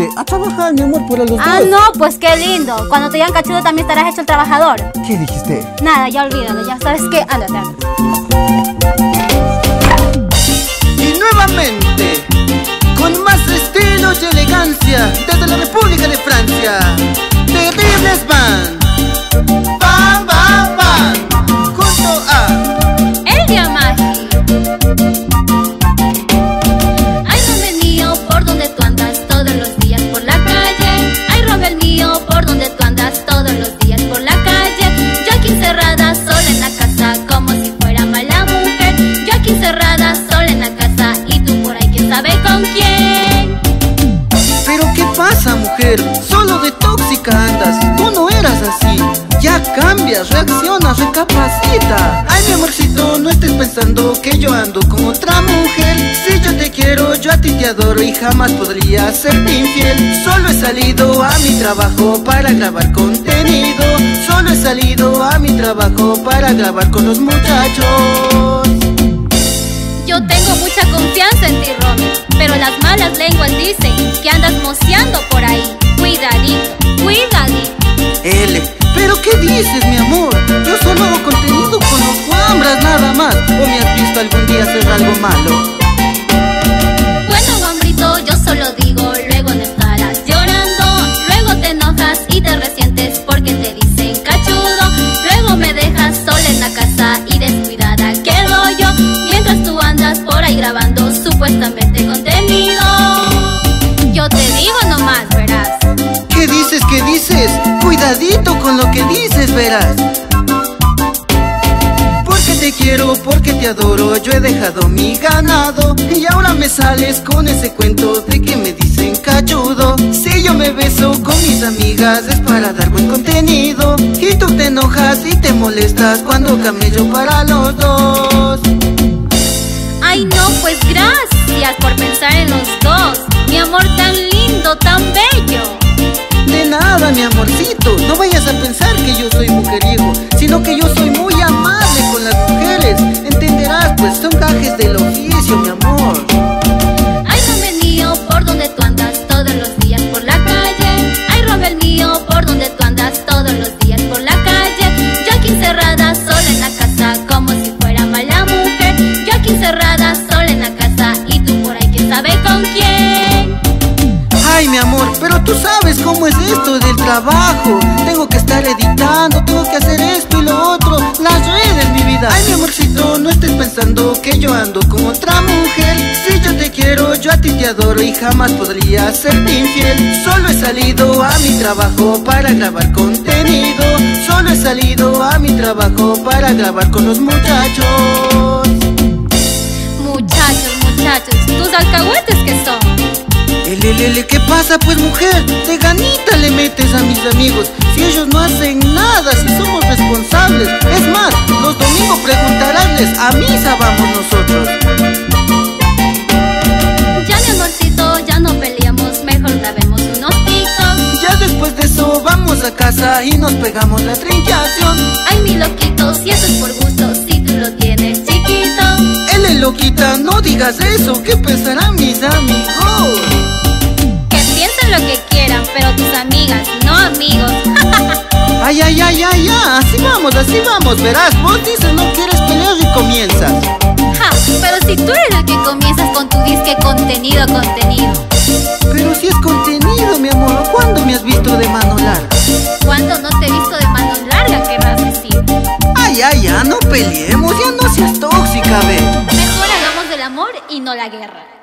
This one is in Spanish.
A trabajar, mi amor, por los dos. Ah, no, pues qué lindo. Cuando te digan cachudo también estarás hecho el trabajador. ¿Qué dijiste? Nada, ya olvídalo, ya sabes qué, ándate. Y nuevamente, con más estilo y elegancia, desde la República de Francia, Terribles Band. Bam, bam, bam. Junto a Elvia Magi. Ay, Robel mío, por donde tú andas todos los días por la calle. Ay, Robel mío, por donde tú andas todos los días por la calle. Yo aquí encerrada sola en la casa como si fuera mala mujer. Yo aquí encerrada sola en la casa y tú por ahí quién sabe con quién. Pero ¿qué pasa, mujer? Solo de tóxica andas. Tú no eras así. Ya cambias, reacciona, recapacita. Ay, mi amorcito, no estés pensando que yo ando con otra mujer. Si yo te quiero, yo a ti te adoro y jamás podría serte infiel. Solo he salido a mi trabajo para grabar contenido. Solo he salido a mi trabajo para grabar con los muchachos. Yo tengo mucha confianza en ti, Romy, pero las malas lenguas dicen que andas moceando por ahí. Cuidadito, cuidadito. ¿Pero qué dices, mi amor? Yo solo hago contenido con los guambras nada más. ¿O me has visto algún día hacer algo malo? Bueno, guambrito, yo solo digo, luego no estarás llorando. Luego te enojas y te resientes porque te dicen cachudo. Luego me dejas sola en la casa y descuidada quedo yo, mientras tú andas por ahí grabando supuestamente contenido. Yo te digo nomás, verás. ¿Qué dices? ¿Qué dices? Cuidadito con lo que dices, verás. Porque te quiero, porque te adoro, yo he dejado mi ganado. Y ahora me sales con ese cuento de que me dicen cachudo. Si yo me beso con mis amigas es para dar buen contenido. Y tú te enojas y te molestas cuando camello para los dos. Ay no, pues gracias por pensar en los dos. Mi amor tan lindo, tan bello. De nada, mi amorcito, no vayas a pensar que yo soy mujeriego, sino que yo soy muy amable con las mujeres. Entenderás, pues son gajes del oficio, mi amor. Ay, Robel mío, por donde tú andas todos los días por la calle. Ay, Robel mío, por donde tú andas todos los días por la calle. Yo aquí encerrada sola en la casa como si fuera mala mujer. Yo aquí encerrada sola en la casa y tú por ahí quién sabe con quién. Ay, mi amor, pero tú sabes cómo es esto del trabajo. Tengo que estar editando, tengo que hacer esto y lo otro. Las redes, mi vida. Ay, mi amorcito, no estés pensando que yo ando con otra mujer. Si yo te quiero, yo a ti te adoro y jamás podría serte infiel. Solo he salido a mi trabajo para grabar contenido. Solo he salido a mi trabajo para grabar con los muchachos. Muchachos, tus alcahuetes que son. ¿Qué pasa pues, mujer? De ganita le metes a mis amigos. Si ellos no hacen nada, si somos responsables. Es más, los domingos preguntaránles, a misa vamos nosotros. Ya mi amorcito, ya no peleamos, mejor grabemos unos TikToks. Ya después de eso vamos a casa y nos pegamos la trinqueación. Ay, mi loquito, si eso es por gusto, si tú lo tienes chiquito. Loquita, no digas eso, ¿qué pensarán mis amigos? Que piensen lo que quieran, pero tus amigas, no amigos. Ay, así vamos, verás, vos dices no quieres pelear y comienzas. Ja, pero si tú eres el que comienzas con tu disque contenido. Pero si es contenido, mi amor, ¿cuándo me has visto de mano larga? ¿Cuándo no te he visto de mano larga, querrás decir? Ay, no peleemos, ya no seas tóxica, ve. Mejor hagamos del amor y no la guerra.